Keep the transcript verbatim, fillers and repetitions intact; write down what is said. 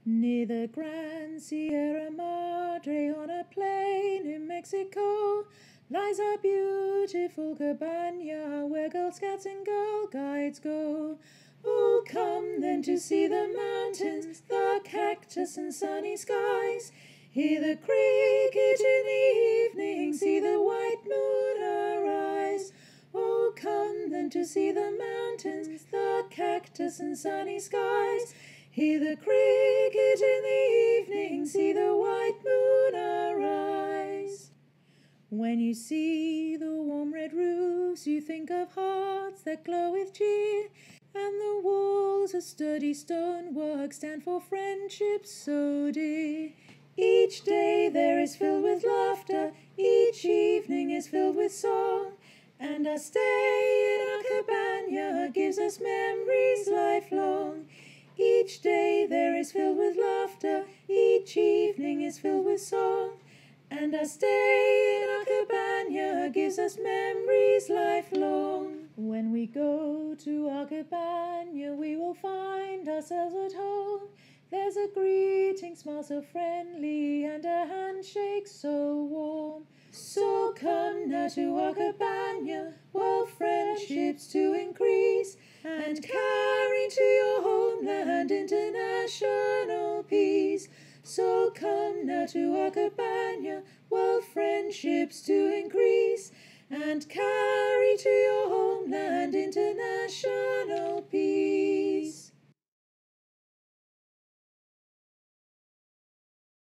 Near the Grand Sierra Madre on a plain in Mexico lies a beautiful cabana where Girl Scouts and Girl Guides go. Oh, come then to see the mountains, the cactus and sunny skies. Hear the cricket in the evening, see the white moon arise. Oh, come then to see the mountains, the cactus and sunny skies. Hear the cricket in the evening, see the white moon arise. When you see the warm red roofs, you think of hearts that glow with cheer, and the walls of sturdy stonework stand for friendship so dear. Each day there is filled with laughter, each evening is filled with song, and our stay in our cabana gives us memories lifelong. Each day there is filled with laughter, each evening is filled with song, and our stay in our cabana gives us memories lifelong. When we go to our cabana, we will find ourselves at home. There's a greeting, smile so friendly, and a handshake so warm. So come now to our cabana, while friendships to increase, and carry to your homeland international peace. So come now to our cabana, while friendships to increase, and carry to your homeland international peace.